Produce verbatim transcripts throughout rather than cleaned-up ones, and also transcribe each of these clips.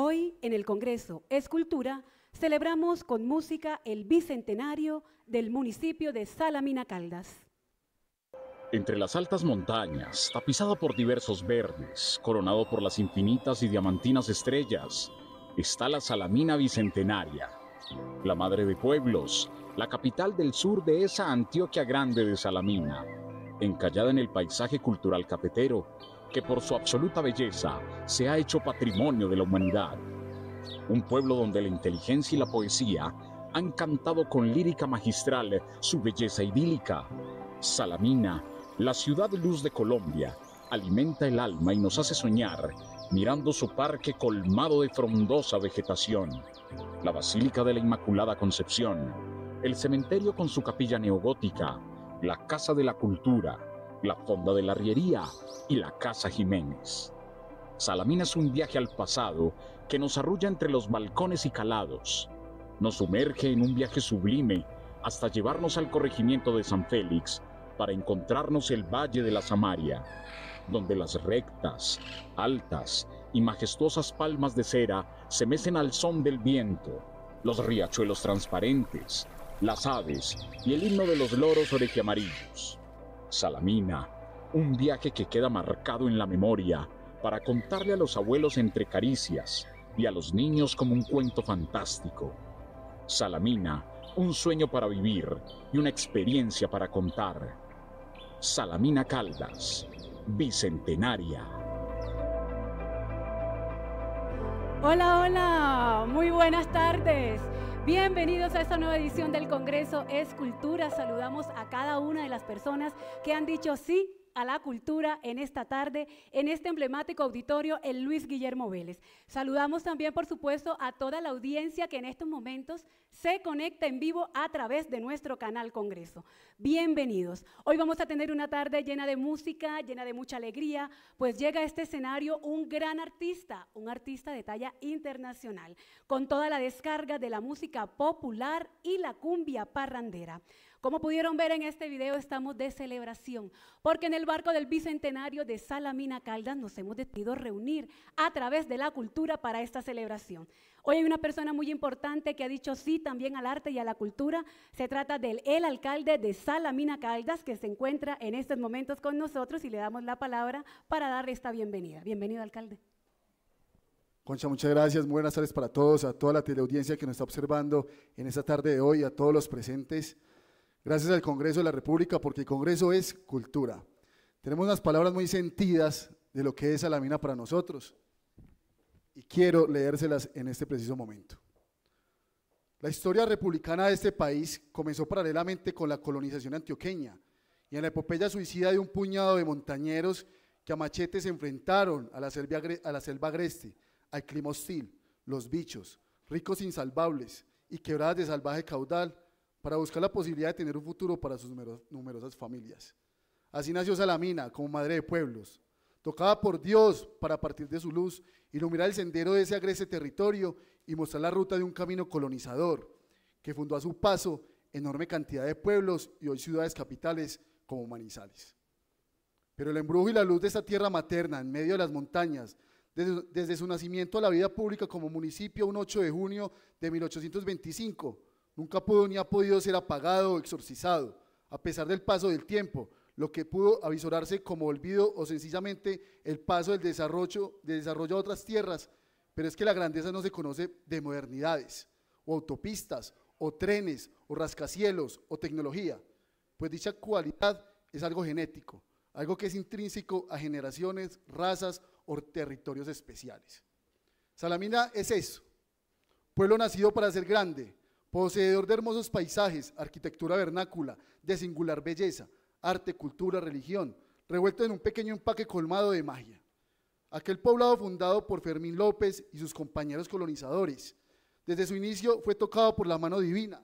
Hoy, en el Congreso Escultura, celebramos con música el bicentenario del municipio de Salamina Caldas. Entre las altas montañas, tapizado por diversos verdes, coronado por las infinitas y diamantinas estrellas, está la Salamina Bicentenaria, la madre de pueblos, la capital del sur de esa Antioquia grande de Salamina, encallada en el paisaje cultural cafetero, que por su absoluta belleza se ha hecho patrimonio de la humanidad. Un pueblo donde la inteligencia y la poesía han cantado con lírica magistral su belleza idílica. Salamina, la ciudad luz de Colombia, alimenta el alma y nos hace soñar, mirando su parque colmado de frondosa vegetación, la Basílica de la Inmaculada Concepción, el cementerio con su capilla neogótica, la Casa de la Cultura, la Fonda de la Arriería y la Casa Jiménez. Salamina es un viaje al pasado que nos arrulla entre los balcones y calados, nos sumerge en un viaje sublime hasta llevarnos al corregimiento de San Félix para encontrarnos el Valle de la Samaria, donde las rectas, altas y majestuosas palmas de cera se mecen al son del viento, los riachuelos transparentes, las aves y el himno de los loros orejiamarillos. Salamina, un viaje que queda marcado en la memoria para contarle a los abuelos entre caricias y a los niños como un cuento fantástico. Salamina, un sueño para vivir y una experiencia para contar. Salamina Caldas, Bicentenaria. Hola, hola, muy buenas tardes. Bienvenidos a esta nueva edición del Congreso Escultura. Saludamos a cada una de las personas que han dicho sí a la cultura en esta tarde, en este emblemático auditorio, el Luis Guillermo Vélez. Saludamos también, por supuesto, a toda la audiencia que en estos momentos se conecta en vivo a través de nuestro canal Congreso. Bienvenidos. Hoy vamos a tener una tarde llena de música, llena de mucha alegría, pues llega a este escenario un gran artista, un artista de talla internacional, con toda la descarga de la música popular y la cumbia parrandera. Como pudieron ver en este video, estamos de celebración, porque en el barco del Bicentenario de Salamina Caldas nos hemos decidido reunir a través de la cultura para esta celebración. Hoy hay una persona muy importante que ha dicho sí también al arte y a la cultura. Se trata del el alcalde de Salamina Caldas, que se encuentra en estos momentos con nosotros, y le damos la palabra para darle esta bienvenida. Bienvenido, alcalde. Concha, muchas gracias. Muy buenas tardes para todos, a toda la teleaudiencia que nos está observando en esta tarde de hoy, a todos los presentes. Gracias al Congreso de la República, porque el Congreso es cultura. Tenemos unas palabras muy sentidas de lo que es Salamina para nosotros, y quiero leérselas en este preciso momento. La historia republicana de este país comenzó paralelamente con la colonización antioqueña y en la epopeya suicida de un puñado de montañeros que a machete se enfrentaron a la selva, a la selva agreste, al clima hostil, los bichos, ricos insalvables y quebradas de salvaje caudal, para buscar la posibilidad de tener un futuro para sus numerosas familias. Así nació Salamina como madre de pueblos, tocada por Dios para partir de su luz, iluminar el sendero de ese agreste territorio y mostrar la ruta de un camino colonizador, que fundó a su paso enorme cantidad de pueblos y hoy ciudades capitales como Manizales. Pero el embrujo y la luz de esta tierra materna en medio de las montañas, desde, desde su nacimiento a la vida pública como municipio un ocho de junio de mil ochocientos veinticinco, nunca pudo ni ha podido ser apagado o exorcizado, a pesar del paso del tiempo, lo que pudo avisorarse como olvido o sencillamente el paso del desarrollo, de desarrollo a otras tierras, pero es que la grandeza no se conoce de modernidades, o autopistas, o trenes, o rascacielos, o tecnología, pues dicha cualidad es algo genético, algo que es intrínseco a generaciones, razas o territorios especiales. Salamina es eso, pueblo nacido para ser grande, poseedor de hermosos paisajes, arquitectura vernácula, de singular belleza, arte, cultura, religión, revuelto en un pequeño empaque colmado de magia. Aquel poblado fundado por Fermín López y sus compañeros colonizadores, desde su inicio fue tocado por la mano divina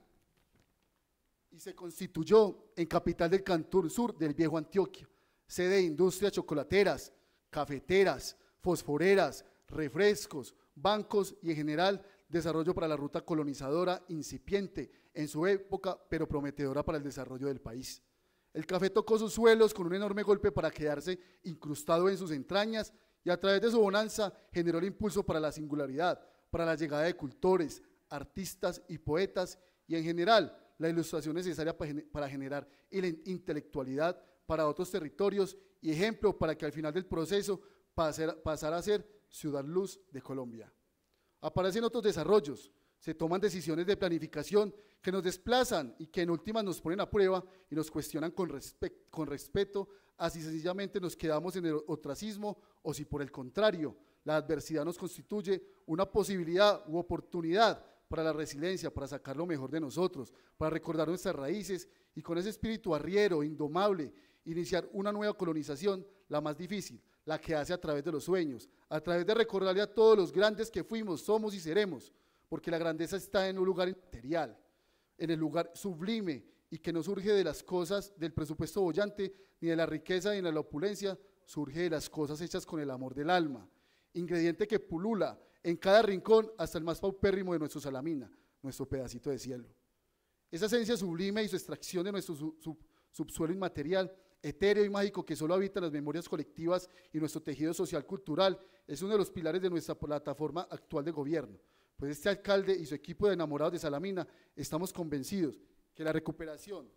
y se constituyó en capital del Cantón Sur del Viejo Antioquia, sede de industrias chocolateras, cafeteras, fosforeras, refrescos, bancos y en general desarrollo para la ruta colonizadora incipiente en su época, pero prometedora para el desarrollo del país. El café tocó sus suelos con un enorme golpe para quedarse incrustado en sus entrañas y a través de su bonanza generó el impulso para la singularidad, para la llegada de cultores, artistas y poetas, y en general la ilustración necesaria para generar intelectualidad para otros territorios y ejemplo para que al final del proceso pasara a ser Ciudad Luz de Colombia. Aparecen otros desarrollos, se toman decisiones de planificación que nos desplazan y que en últimas nos ponen a prueba y nos cuestionan con, respe- con respeto a si sencillamente nos quedamos en el ostracismo o si por el contrario la adversidad nos constituye una posibilidad u oportunidad para la resiliencia, para sacar lo mejor de nosotros, para recordar nuestras raíces y con ese espíritu arriero, indomable, iniciar una nueva colonización, la más difícil, la que hace a través de los sueños, a través de recordarle a todos los grandes que fuimos, somos y seremos, porque la grandeza está en un lugar inmaterial, en el lugar sublime y que no surge de las cosas del presupuesto boyante, ni de la riqueza ni de la opulencia, surge de las cosas hechas con el amor del alma, ingrediente que pulula en cada rincón hasta el más paupérrimo de nuestro Salamina, nuestro pedacito de cielo. Esa esencia sublime y su extracción de nuestro sub, sub, subsuelo inmaterial, etéreo y mágico que solo habita en las memorias colectivas y nuestro tejido social cultural, es uno de los pilares de nuestra plataforma actual de gobierno. Pues este alcalde y su equipo de enamorados de Salamina estamos convencidos que la recuperación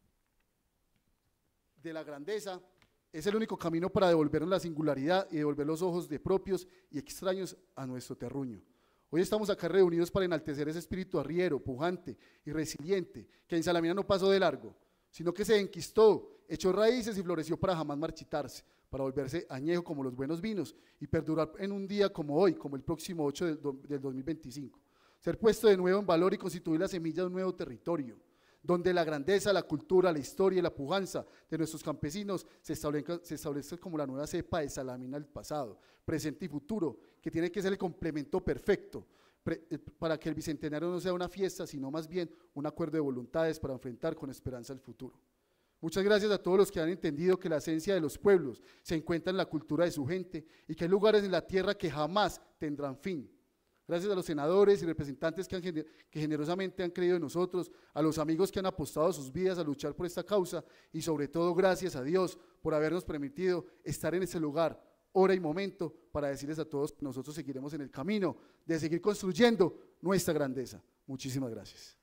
de la grandeza es el único camino para devolvernos la singularidad y devolver los ojos de propios y extraños a nuestro terruño. Hoy estamos acá reunidos para enaltecer ese espíritu arriero, pujante y resiliente que en Salamina no pasó de largo, sino que se enquistó, echó raíces y floreció para jamás marchitarse, para volverse añejo como los buenos vinos y perdurar en un día como hoy, como el próximo ocho del, del dos mil veinticinco. Ser puesto de nuevo en valor y constituir la semilla de un nuevo territorio, donde la grandeza, la cultura, la historia y la pujanza de nuestros campesinos se establezcan, se establezcan como la nueva cepa de Salamina del pasado, presente y futuro, que tiene que ser el complemento perfecto pre, para que el Bicentenario no sea una fiesta, sino más bien un acuerdo de voluntades para enfrentar con esperanza el futuro. Muchas gracias a todos los que han entendido que la esencia de los pueblos se encuentra en la cultura de su gente y que hay lugares en la tierra que jamás tendrán fin. Gracias a los senadores y representantes que, han, que generosamente han creído en nosotros, a los amigos que han apostado sus vidas a luchar por esta causa y sobre todo gracias a Dios por habernos permitido estar en ese lugar, hora y momento, para decirles a todos que nosotros seguiremos en el camino de seguir construyendo nuestra grandeza. Muchísimas gracias.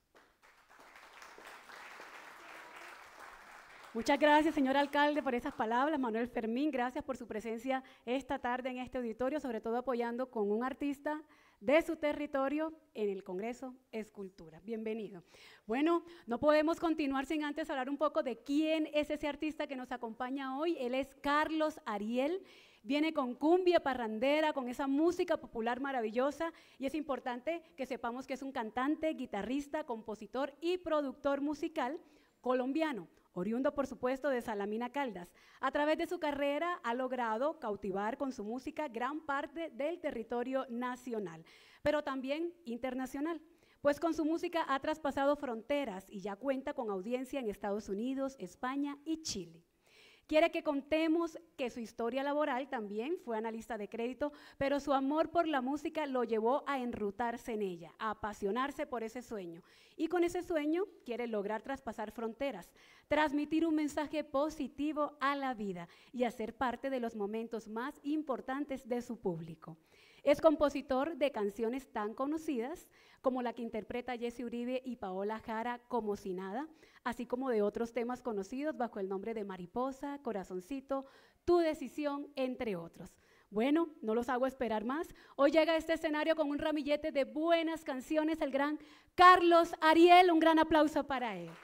Muchas gracias, señor alcalde, por esas palabras. Manuel Fermín, gracias por su presencia esta tarde en este auditorio, sobre todo apoyando con un artista de su territorio en el Congreso Escultura. Bienvenido. Bueno, no podemos continuar sin antes hablar un poco de quién es ese artista que nos acompaña hoy. Él es Carlos Ariel. Viene con cumbia parrandera, con esa música popular maravillosa, y es importante que sepamos que es un cantante, guitarrista, compositor y productor musical colombiano, oriundo por supuesto de Salamina Caldas. A través de su carrera ha logrado cautivar con su música gran parte del territorio nacional, pero también internacional, pues con su música ha traspasado fronteras y ya cuenta con audiencia en Estados Unidos, España y Chile. Quiere que contemos que su historia laboral también fue analista de crédito, pero su amor por la música lo llevó a enrutarse en ella, a apasionarse por ese sueño. Y con ese sueño quiere lograr traspasar fronteras, transmitir un mensaje positivo a la vida y hacer parte de los momentos más importantes de su público. Es compositor de canciones tan conocidas como la que interpreta Jesse Uribe y Paola Jara, Como si nada, así como de otros temas conocidos bajo el nombre de Mariposa, Corazoncito, Tu decisión, entre otros. Bueno, no los hago esperar más. Hoy llega a este escenario con un ramillete de buenas canciones el gran Carlos Ariel. Un gran aplauso para él.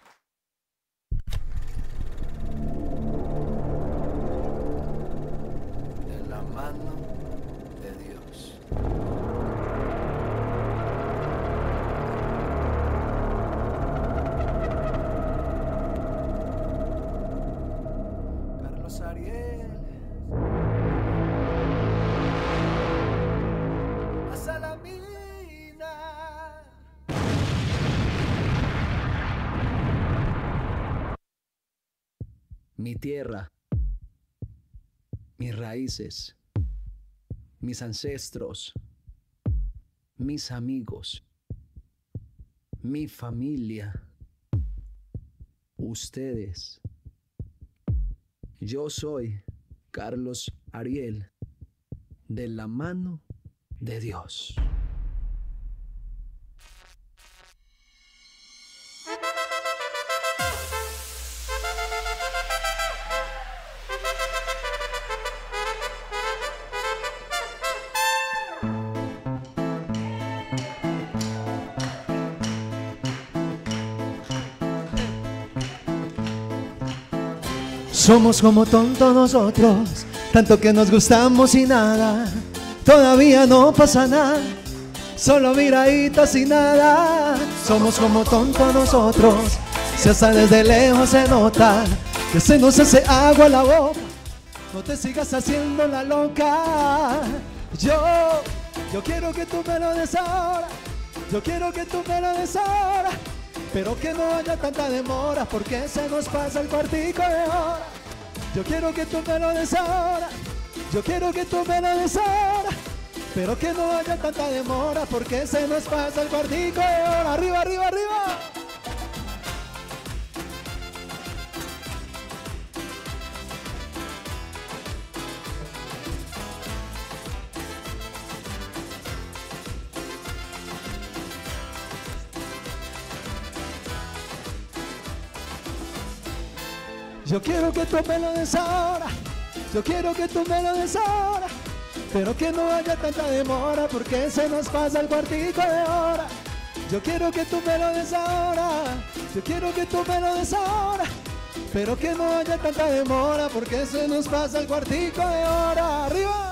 De la mano de Dios. Carlos Ariel. A Salamina. Mi tierra, mis raíces, mis ancestros, mis amigos, mi familia, ustedes. Yo soy Carlos Ariel, de la mano de Dios. Somos como tontos nosotros, tanto que nos gustamos y nada, todavía no pasa nada, solo miraditas y nada. Somos como tontos nosotros, si hasta desde lejos se nota que se nos hace agua la boca. No te sigas haciendo la loca. Yo, yo quiero que tú me lo des ahora, yo quiero que tú me lo des ahora, pero que no haya tanta demora, porque se nos pasa el cuartico de hora. Yo quiero que tú me lo des ahora, yo quiero que tú me lo des ahora, pero que no haya tanta demora, porque se nos pasa el cuartico de hora. Arriba, arriba, arriba. Yo quiero que tú me lo des ahora, yo quiero que tú me lo des ahora, pero que no haya tanta demora, porque se nos pasa el cuartico de hora. Yo quiero que tú me lo des ahora, yo quiero que tú me lo des ahora, pero que no haya tanta demora, porque se nos pasa el cuartico de hora. ¡Arriba!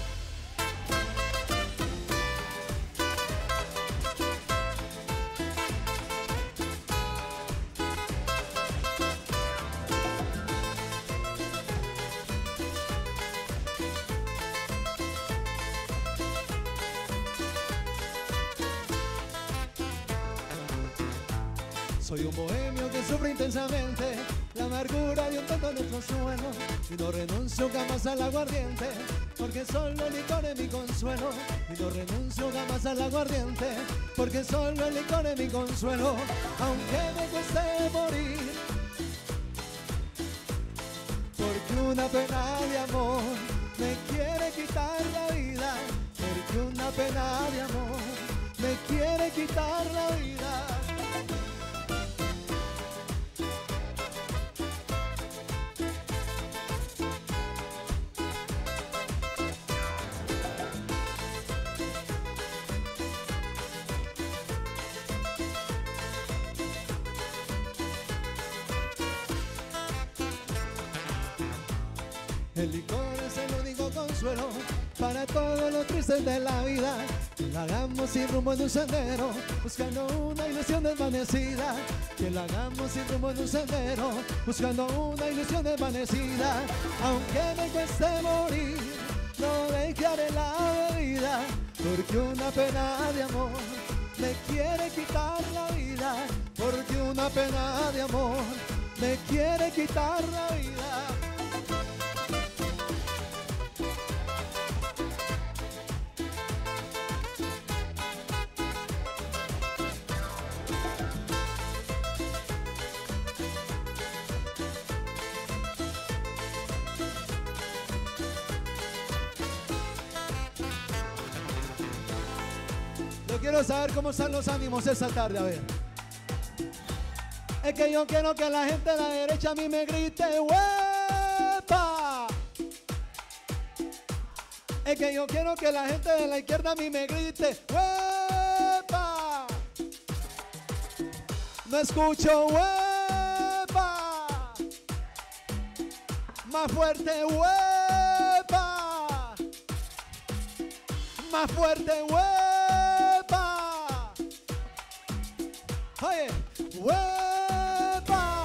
Soy un bohemio que sufre intensamente la amargura de un tonto en el consuelo, y no renuncio jamás al aguardiente, porque solo el licor es mi consuelo. Y no renuncio jamás al aguardiente, porque solo el licor es mi consuelo. Aunque me cueste morir, porque una pena de amor me quiere quitar la vida, porque una pena de amor me quiere quitar la vida. El licor es el único consuelo para todos los tristes de la vida. Que lo hagamos sin rumbo en un sendero, buscando una ilusión desvanecida. Que lo hagamos sin rumbo en un sendero, buscando una ilusión desvanecida. Aunque me cueste morir, no dejaré la bebida, porque una pena de amor me quiere quitar la vida, porque una pena de amor me quiere quitar la vida. Yo quiero saber cómo están los ánimos esta tarde, a ver. Es que yo quiero que la gente de la derecha a mí me grite ¡huepa! Es que yo quiero que la gente de la izquierda a mí me grite ¡huepa! No escucho ¡huepa! Más fuerte ¡huepa! Más fuerte ¡huepa! Oye, ¡huepa!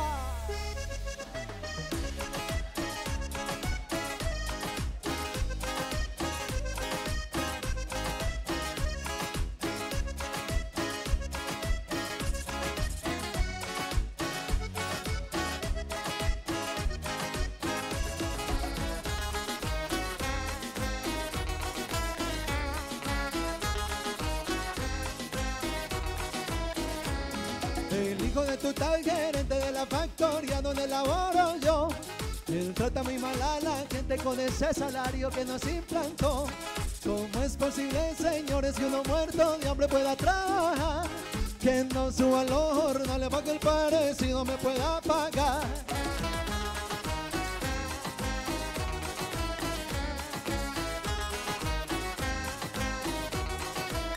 El hijo de tu tal gerente de la factoría donde laboro yo, él trata muy mal a la gente con ese salario que nos implantó. ¿Cómo es posible, señores, que uno muerto de hambre pueda trabajar? Que no suba los jornales para que el parecido me pueda pagar.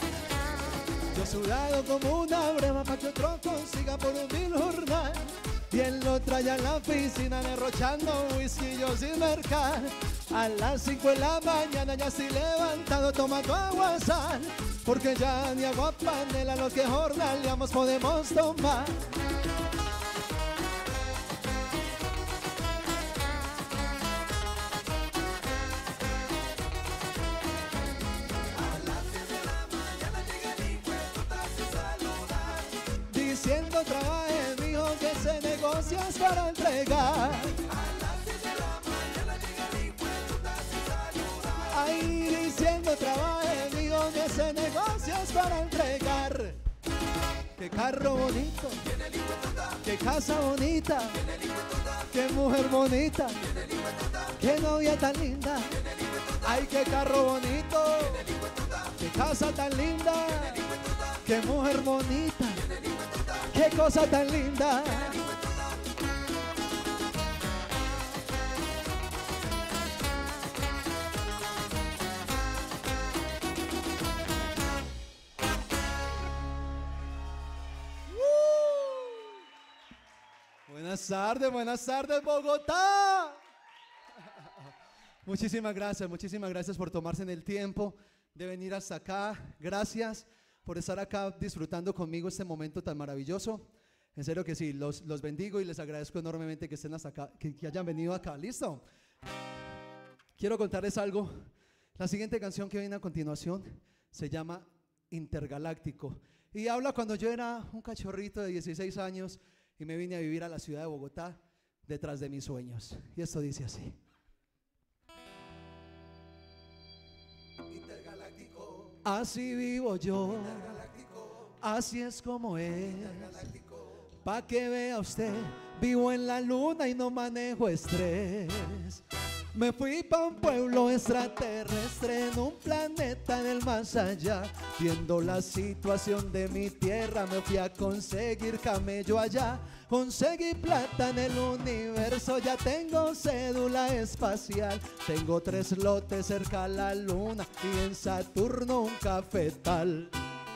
Yo he sudado como una breva para que otro consiga por un mil jornal. y el otro allá en la piscina derrochando whisky yo sin mercar. A las cinco de la mañana ya estoy levantado tomando agua sal, porque ya ni agua panela lo que jornaleamos podemos tomar. Diciendo trabaje, mijo, que ese negocio es para entregar. Ahí diciendo trabaje, mijo, que ese negocio es para entregar. Qué carro bonito, qué casa bonita, qué mujer bonita, qué novia tan linda. Ay, qué carro bonito, qué casa tan linda, qué mujer bonita, qué cosa tan linda. Buenas tardes, buenas tardes, Bogotá. Muchísimas gracias, muchísimas gracias por tomarse en el tiempo de venir hasta acá. Gracias por estar acá disfrutando conmigo este momento tan maravilloso. En serio que sí, los, los bendigo y les agradezco enormemente que estén hasta acá, que, que hayan venido acá. ¿Listo? Quiero contarles algo. La siguiente canción que viene a continuación se llama Intergaláctico y habla cuando yo era un cachorrito de dieciséis años y me vine a vivir a la ciudad de Bogotá detrás de mis sueños. Y esto dice así. Intergaláctico. Así vivo yo. Intergaláctico. Así es como es. Intergaláctico. Pa' que vea usted, vivo en la luna y no manejo estrés. Me fui pa' un pueblo extraterrestre en un planeta del más allá. Viendo la situación de mi tierra me fui a conseguir camello allá. Conseguí plata en el universo, ya tengo cédula espacial. Tengo tres lotes cerca a la luna y en Saturno un cafetal.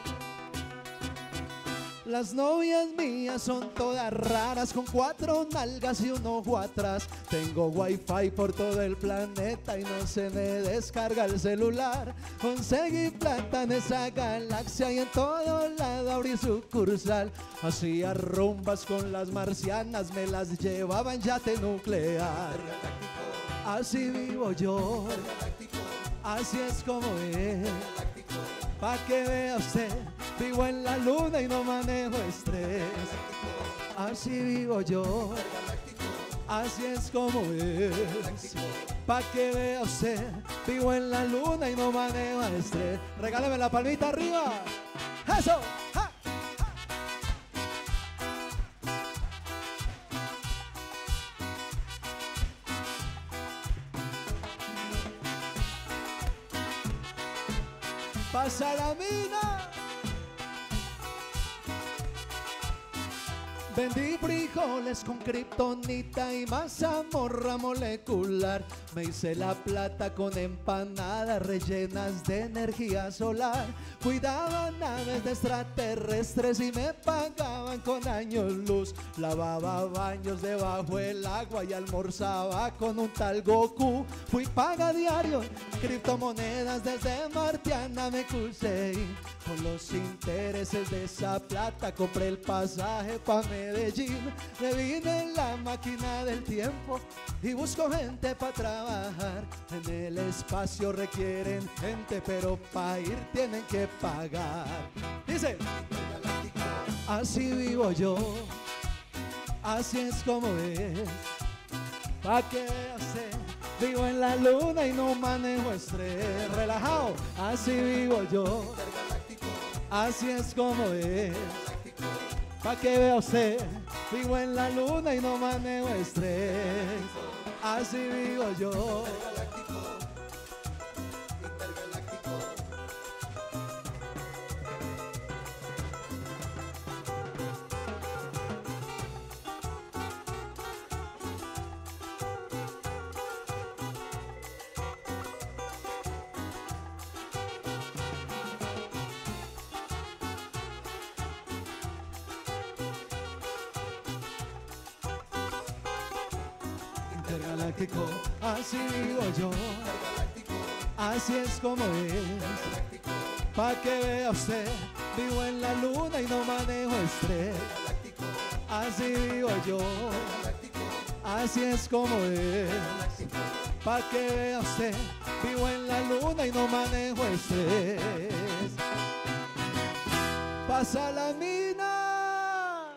Las novias mías son todas raras, con cuatro nalgas y un ojo atrás. Tengo wifi por todo el planeta y no se me descarga el celular. Conseguí plata en esa galaxia y en todo lado abrí sucursal. Hacía rumbas con las marcianas, me las llevaba en yate nuclear. Así vivo yo, así es como es. Pa' que vea usted, vivo en la luna y no manejo estrés. Así vivo yo, así es como es. Pa' que vea usted, vivo en la luna y no manejo estrés. Regáleme la palmita arriba. ¡Eso! ¡Ja! Pasa la mina. Vendí frijoles con kriptonita y mazamorra molecular. Me hice la plata con empanadas rellenas de energía solar. Cuidaba naves de extraterrestres y me pagaban con años luz. Lavaba baños debajo del agua y almorzaba con un tal Goku. Fui paga diario, criptomonedas desde Martiana me conseguí. Con los intereses de esa plata compré el pasaje pa' Medellín. Me vine en la máquina del tiempo y busco gente pa' trabajar. En el espacio requieren gente, pero pa' ir tienen que pagar. Dice, así vivo yo, así es como es. Pa' que usted, vivo en la luna y no manejo estrés. Relajado, así vivo yo, así es como es. Pa' que vea usted, vivo en la luna y no manejo estrés. Así vivo yo. intergaláctico, así vivo yo, así es como es. Pa' que vea usted, vivo en la luna y no manejo estrés. Así vivo yo, así es como es. Pa' que vea usted, vivo en la luna y no manejo estrés. Pasa la mina.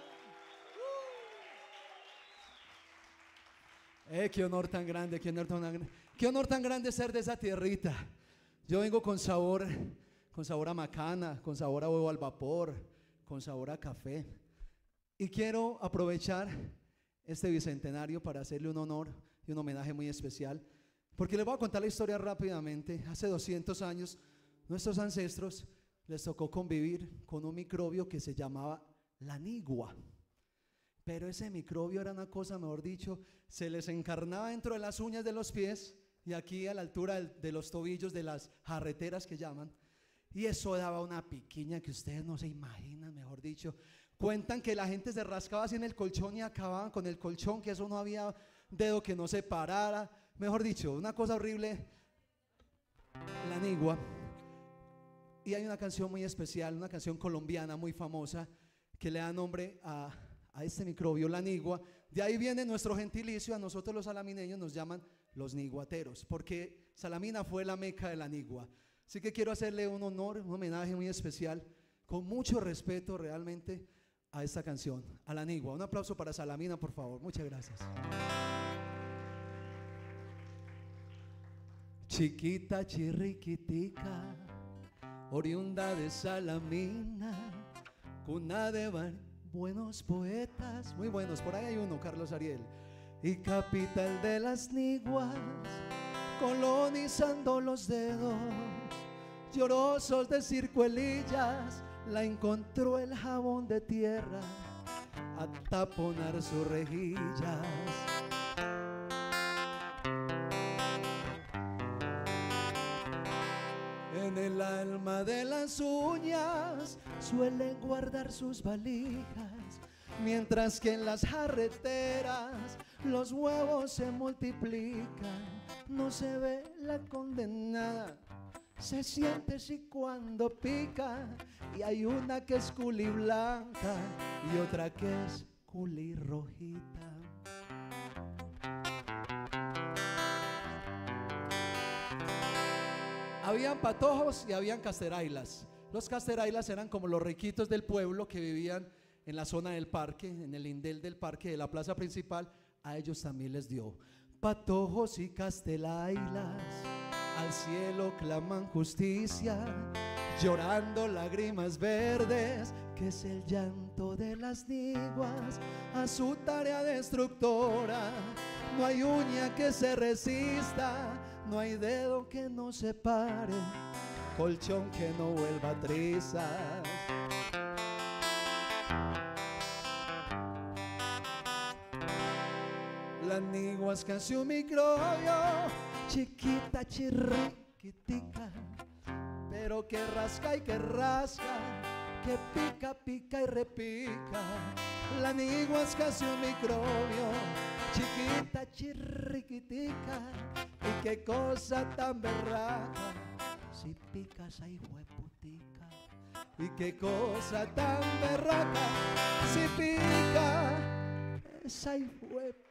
Eh, qué honor tan grande, qué honor tan grande. Qué honor tan grande ser de esa tierrita. Yo vengo con sabor, con sabor a macana, con sabor a huevo al vapor, con sabor a café. Y quiero aprovechar este bicentenario para hacerle un honor y un homenaje muy especial, porque les voy a contar la historia rápidamente. Hace doscientos años, nuestros ancestros les tocó convivir con un microbio que se llamaba la nigua. Pero ese microbio era una cosa, mejor dicho, se les encarnaba dentro de las uñas de los pies y aquí a la altura de los tobillos, de las jarreteras que llaman. Y eso daba una piquiña que ustedes no se imaginan, mejor dicho. Cuentan que la gente se rascaba así en el colchón y acababan con el colchón, que eso no había dedo que no se parara. Mejor dicho, una cosa horrible, la nigua. Y hay una canción muy especial, una canción colombiana muy famosa, que le da nombre a, a este microbio, la nigua. De ahí viene nuestro gentilicio, a nosotros los salamineños nos llaman los niguateros, porque Salamina fue la meca de la nigua. Así que quiero hacerle un honor, un homenaje muy especial, con mucho respeto realmente a esta canción, a la nigua. Un aplauso para Salamina, por favor. Muchas gracias. Chiquita, chirriquitica, oriunda de Salamina, cuna de buenos poetas, muy buenos, por ahí hay uno, Carlos Ariel, y capital de las niguas, colonizando los dedos, llorosos de circuelillas, la encontró el jabón de tierra a taponar sus rejillas. En el alma de las uñas suelen guardar sus valijas, mientras que en las jarreteras los huevos se multiplican. No se ve la condenada, se siente si cuando pica, y hay una que es culi blanca y otra que es culi rojita. Habían patojos y habían casterailas. Los casterailas eran como los riquitos del pueblo que vivían en la zona del parque, en el lindel del parque de la plaza principal. A ellos también les dio. Patojos y casterailas al cielo claman justicia, llorando lágrimas verdes, que es el llanto de las niguas a su tarea destructora. No hay uña que se resista, no hay dedo que no se pare, colchón que no vuelva trizas. La nigua es casi un microbio, chiquita, chirriquitica, pero que rasca y que rasca, que pica, pica y repica. La nigua es casi un microbio, chiquita, chirriquitica, y qué cosa tan berraca, si picas ahí hueputica. Y qué cosa tan berraca, si pica esa hueputica.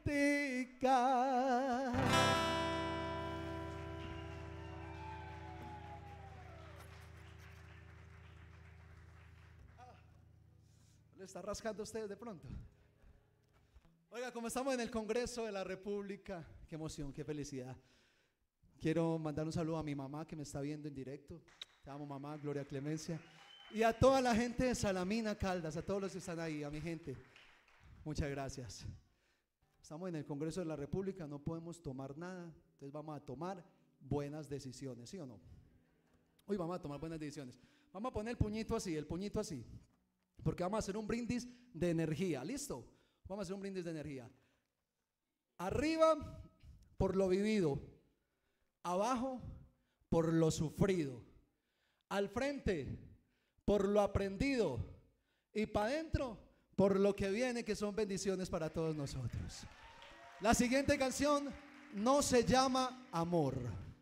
¿Le está rascando usted de pronto? Oiga, como estamos en el Congreso de la República, qué emoción, qué felicidad. Quiero mandar un saludo a mi mamá que me está viendo en directo. Te amo, mamá, Gloria Clemencia. Y a toda la gente de Salamina, Caldas, a todos los que están ahí, a mi gente. Muchas gracias. Estamos en el Congreso de la República, no podemos tomar nada, entonces vamos a tomar buenas decisiones, ¿sí o no? Hoy vamos a tomar buenas decisiones. Vamos a poner el puñito así, el puñito así, porque vamos a hacer un brindis de energía, ¿listo? Vamos a hacer un brindis de energía. Arriba, por lo vivido. Abajo, por lo sufrido. Al frente, por lo aprendido. Y para adentro, por lo que viene, que son bendiciones para todos nosotros. La siguiente canción no se llama Amor.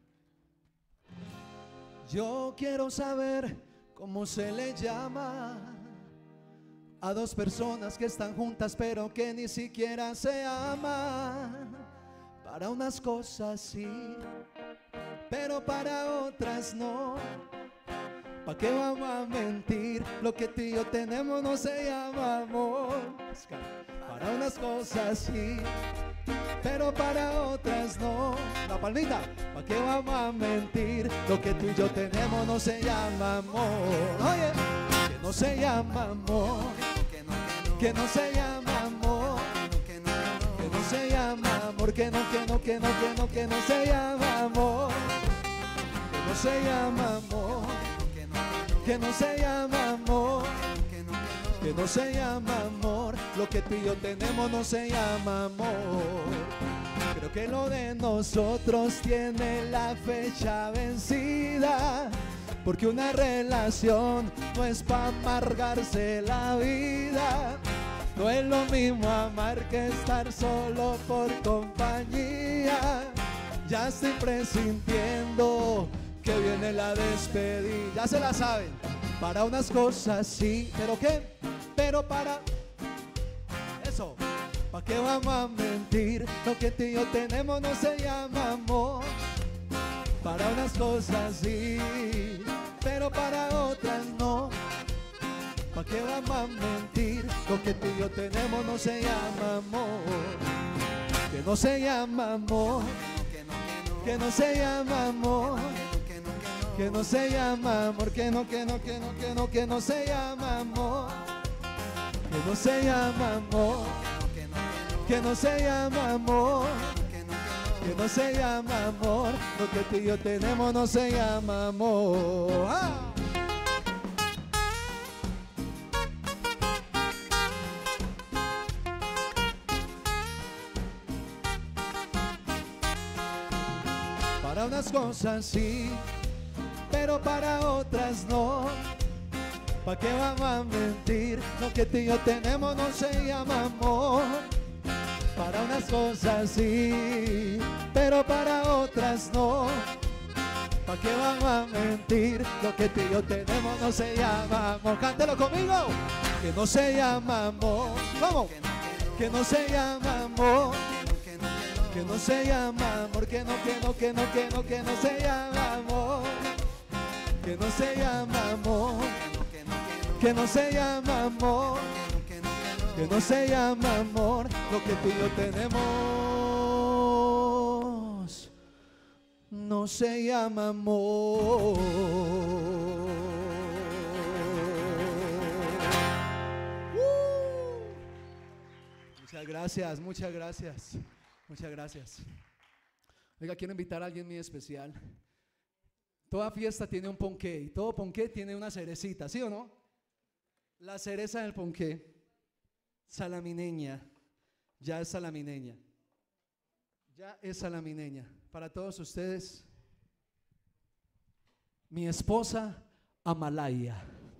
Yo quiero saber cómo se le llama a dos personas que están juntas pero que ni siquiera se aman. Para unas cosas sí, pero para otras no. ¿Pa' qué vamos a mentir? Lo que tú y yo tenemos no se llama amor. Para unas cosas sí, pero para otras no. La palmita. ¿Pa' qué vamos a mentir? Lo que tú y yo tenemos no se llama amor. Oye, que no se llama amor, que no se llama amor, que no se llama amor, que no, que no, que no, que no, que no se llama amor, que no se llama amor, que no se llama amor, que no se llama amor, lo que tú y yo tenemos no se llama amor. Creo que lo de nosotros tiene la fecha vencida, porque una relación no es para amargarse la vida. No es lo mismo amar que estar solo por compañía. Ya estoy presintiendo que viene la despedida. Ya se la saben. Para unas cosas sí, ¿pero qué? Pero para... Eso. ¿Pa' qué vamos a mentir? Lo que tú y yo tenemos no se llama amor. Para unas cosas sí, pero para otras no. ¿Pa' qué vamos a mentir? Lo que tú y yo tenemos no se llama amor. Que no se llama amor, que no se llama amor, que no se llama amor, que no, que no, que no, que no, que no se llama amor, que no se llama amor, que no se llama amor, que no se llama amor, lo que tú y yo tenemos no se llama amor. ¡Ah! Para unas cosas sí, pero para otras no. ¿Pa' qué vamos a mentir? Lo que tú y yo tenemos no se llama amor. Para unas cosas sí, pero para otras no. ¿Pa' qué vamos a mentir? Lo que tú y yo tenemos no se llama amor. Cántelo conmigo. Que no se llama amor. ¿Cómo? Que no se llama amor. Que no se llama amor. Que no, que no, que no, que no, que no se llama amor. Que no se llama amor. Que no se llama amor. Que no se llama amor, lo que tú y yo tenemos no se llama amor. Uh. Muchas gracias, muchas gracias, muchas gracias. Oiga, quiero invitar a alguien muy especial. Toda fiesta tiene un ponqué y todo ponqué tiene una cerecita, ¿sí o no? La cereza del ponqué. Salamineña, ya es salamineña, ya es salamineña. Para todos ustedes, mi esposa Amalaya.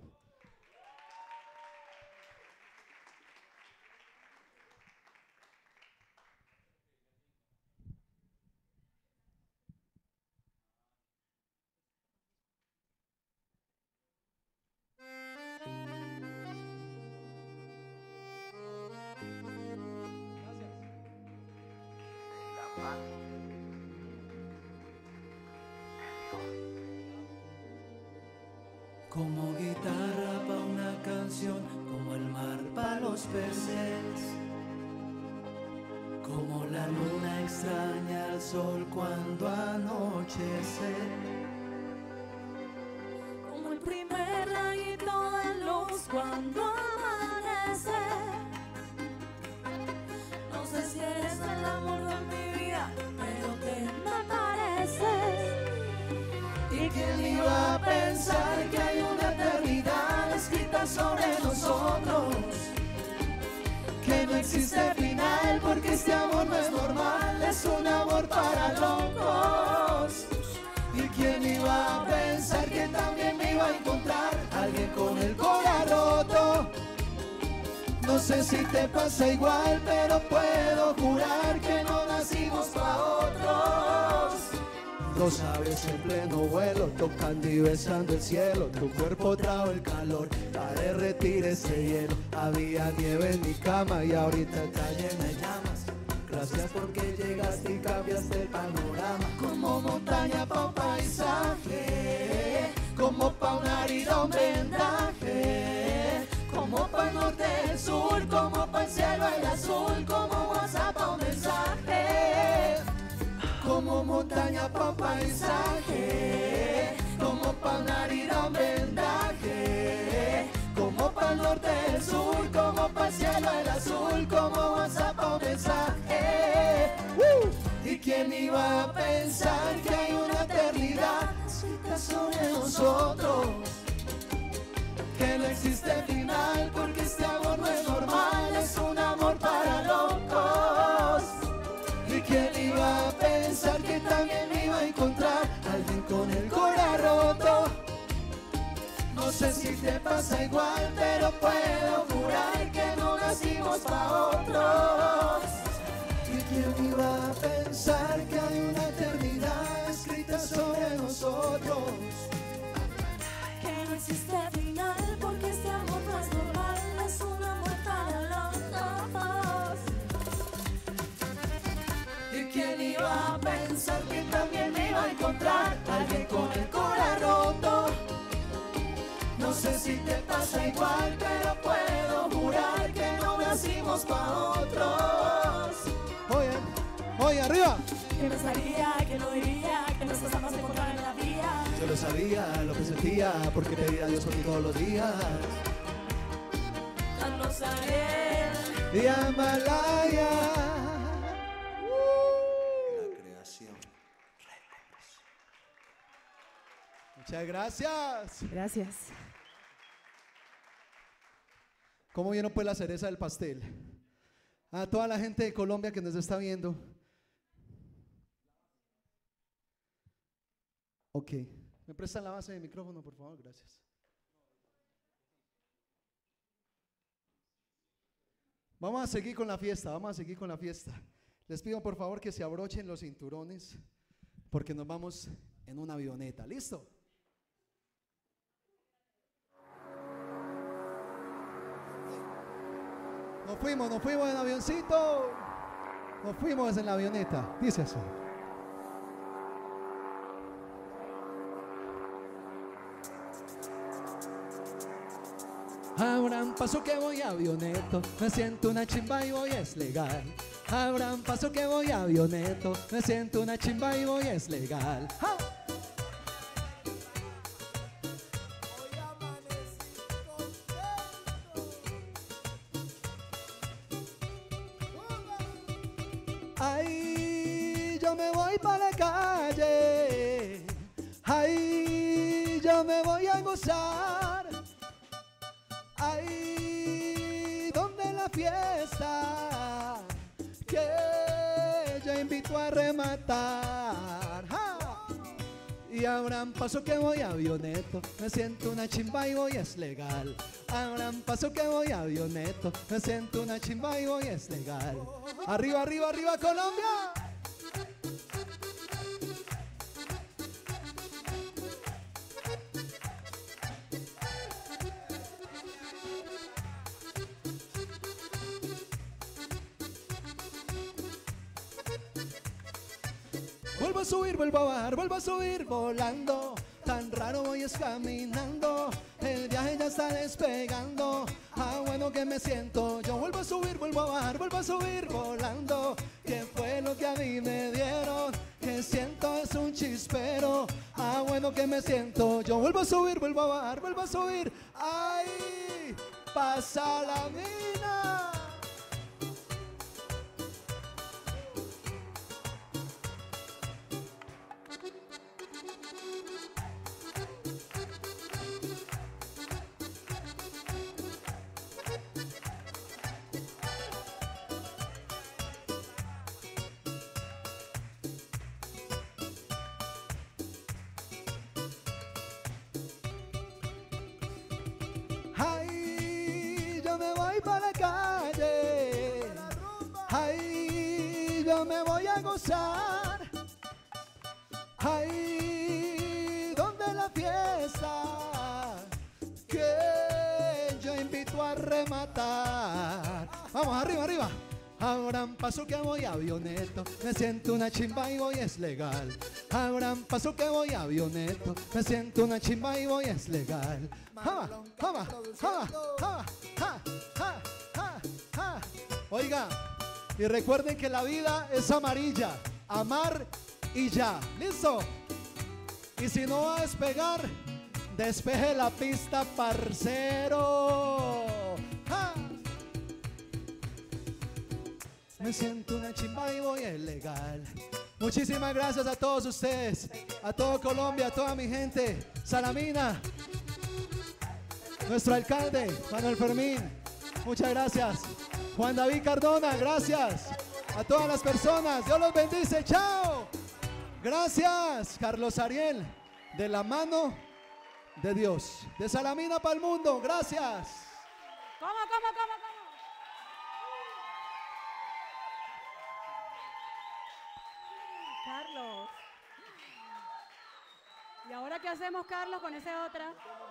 Como guitarra pa' una canción, como el mar pa' los peces, como la luna extraña al sol cuando anochece, como el primer rayito de luz cuando amanece. No sé si eres el amor de mi vida, pero te me pareces. ¿Y quién iba a pensar que hay una eternidad escrita sobre nosotros? Que no existe final porque este amor no es normal, es un amor para locos. ¿Y quién iba a pensar que también me iba a encontrar alguien con el corazón roto? Nos sé si te pasa igual, pero puedo jurar que no nacimos pa' otros. Dos aves en pleno vuelo, tocando y besando el cielo. Tu cuerpo trajo el calor para derretir ese hielo. Había nieve en mi cama y ahorita está llena de llamas. Gracias porque llegaste y cambiaste el panorama. Como montaña pa' un paisaje, como pa' una herida un vendaje, como pa' el norte el sur, como pa' el cielo el azul, como WhatsApp pa' un mensaje. Como montaña pa' un paisaje, como pa' una herida un vendaje, como pa' el norte el sur, como pa' el cielo el azul, como WhatsApp pa' un mensaje. ¡Uh! ¿Y quién iba a pensar que hay una eternidad escrita sobre nosotros? Que no existe final porque este amor no es normal, es un amor para locos. ¿Y quién iba a pensar que también iba a encontrar alguien con el corazón roto? No sé si te pasa igual, pero puedo jurar que no nacimos pa' otros. ¿Y quién iba a pensar que hay una eternidad escrita sobre nosotros? Que no existe final porque este amor no es normal, es un amor para los dos. ¿Y quién iba a pensar que también me iba a encontrar alguien con el corazón roto? No sé si te pasa igual, pero puedo jurar que no nacimos pa' otros. Oye, oye, arriba. Que pensaría, que no diría, que nos pasamos a encontrar en la vía. Yo lo sabía, lo que sentía, porque pedía a Dios por ti todos los días. No saber. Y Amalaya. La creación. Muchas gracias. Gracias. ¿Cómo vieron pues la cereza del pastel? A toda la gente de Colombia que nos está viendo. Ok. ¿Me prestan la base de micrófono, por favor? Gracias. Vamos a seguir con la fiesta, vamos a seguir con la fiesta. Les pido por favor que se abrochen los cinturones porque nos vamos en una avioneta. ¿Listo? Nos fuimos, nos fuimos en avioncito. Nos fuimos en la avioneta. Dice así. Abran paso que voy avioneto, me siento una chimba y voy es legal. Abran paso que voy avioneto, me siento una chimba y voy es legal. ¡Ja! Ay, yo me voy para la calle. Ay, yo me voy a gozar. Ay, ¿dónde la fiesta? Que yo invito a rematar. ¡Ja! Y abran paso que voy avioneto, me siento una chimba y voy es legal. Abran paso que voy avioneto, me siento una chimba y voy es legal. Arriba, arriba, arriba Colombia. Vuelvo a subir, vuelvo a bajar, vuelvo a subir volando. Tan raro voy es caminando, el viaje ya está despegando. Ah, bueno que me siento, yo vuelvo a subir, vuelvo a bajar, vuelvo a subir volando. ¿Qué fue lo que a mí me dieron? Que siento es un chispero. Ah, bueno que me siento, yo vuelvo a subir, vuelvo a bajar, vuelvo a subir. ¡Ay! Pasa la mina. Ay, yo me voy para la me voy a gozar. Ahí donde la fiesta que yo invito a rematar. Vamos, arriba, arriba. Abran paso que voy avioneto, me siento una chimba y voy es legal. Abran paso que voy avioneto, me siento una chimba y voy es legal. Jama, jama, jama, jama, ja, ja, ja, ja. Oiga, y recuerden que la vida es amarilla, amar y ya. ¿Listo? Y si no va a despegar, despeje la pista, parcero. ¡Ja! Me siento una chimba y voy es legal. Muchísimas gracias a todos ustedes, a todo Colombia, a toda mi gente. Salamina, nuestro alcalde, Manuel Fermín, muchas gracias. Juan David Cardona, gracias. A todas las personas, Dios los bendice, chao. Gracias, Carlos Ariel, de la mano de Dios, de Salamina para el mundo, gracias. ¿Cómo, cómo, cómo, cómo? Carlos. ¿Y ahora qué hacemos, Carlos, con esa otra?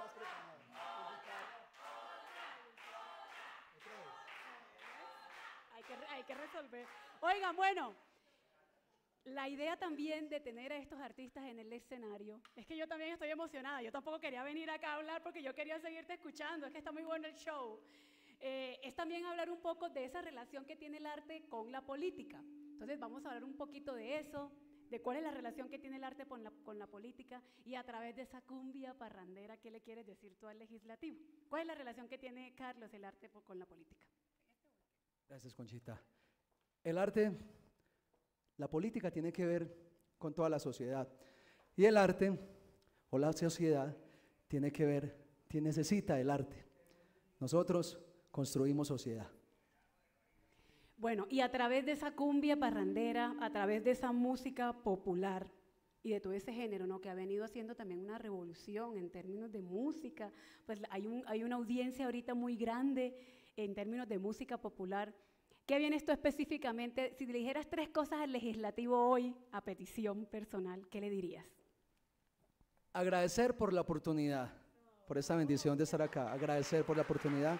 Hay que, hay que resolver. Oigan, bueno, la idea también de tener a estos artistas en el escenario, es que yo también estoy emocionada. Yo tampoco quería venir acá a hablar porque yo quería seguirte escuchando, es que está muy bueno el show. Eh, es también hablar un poco de esa relación que tiene el arte con la política. Entonces vamos a hablar un poquito de eso, de cuál es la relación que tiene el arte con la, con la política, y a través de esa cumbia parrandera, ¿qué le quieres decir tú al legislativo? ¿Cuál es la relación que tiene, Carlos, el arte po- con la política? Gracias, Conchita. El arte, la política tiene que ver con toda la sociedad. Y el arte, o la sociedad, tiene que ver, tiene, necesita el arte. Nosotros construimos sociedad. Bueno, y a través de esa cumbia parrandera, a través de esa música popular y de todo ese género, ¿no?, que ha venido haciendo también una revolución en términos de música, pues hay, un, hay una audiencia ahorita muy grande en términos de música popular. ¿Qué vienes tú específicamente? Si le dijeras tres cosas al legislativo hoy, a petición personal, ¿qué le dirías? Agradecer por la oportunidad, por esta bendición de estar acá, agradecer por la oportunidad.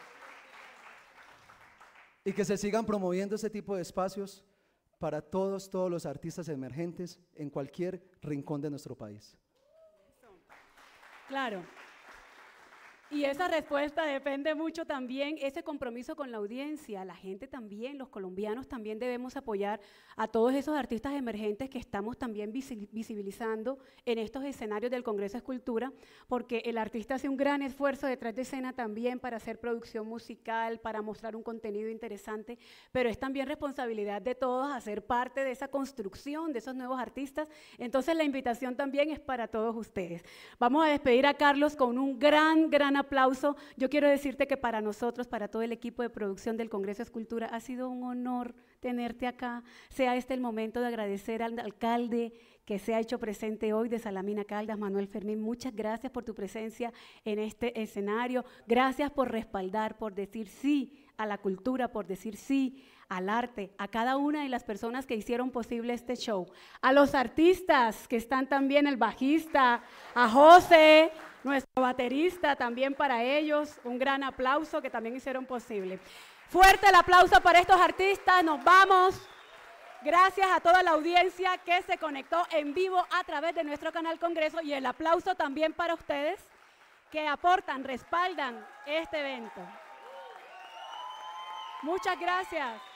Y que se sigan promoviendo este tipo de espacios para todos, todos los artistas emergentes en cualquier rincón de nuestro país. Claro. Y esa respuesta depende mucho también, ese compromiso con la audiencia. La gente también, los colombianos también debemos apoyar a todos esos artistas emergentes que estamos también visi- visibilizando en estos escenarios del Congreso Escultura, porque el artista hace un gran esfuerzo detrás de escena también para hacer producción musical, para mostrar un contenido interesante, pero es también responsabilidad de todos hacer parte de esa construcción de esos nuevos artistas. Entonces la invitación también es para todos ustedes. Vamos a despedir a Carlos con un gran, gran aplauso. Yo quiero decirte que para nosotros, para todo el equipo de producción del Congreso Escultura, ha sido un honor tenerte acá. Sea este el momento de agradecer al alcalde que se ha hecho presente hoy de Salamina Caldas, Manuel Fermín. Muchas gracias por tu presencia en este escenario. Gracias por respaldar, por decir sí a la cultura, por decir sí al arte, a cada una de las personas que hicieron posible este show. A los artistas que están también, el bajista, a José, nuestro baterista, también para ellos, un gran aplauso que también hicieron posible. Fuerte el aplauso para estos artistas, nos vamos. Gracias a toda la audiencia que se conectó en vivo a través de nuestro canal Congreso, y el aplauso también para ustedes que aportan, respaldan este evento. Muchas gracias.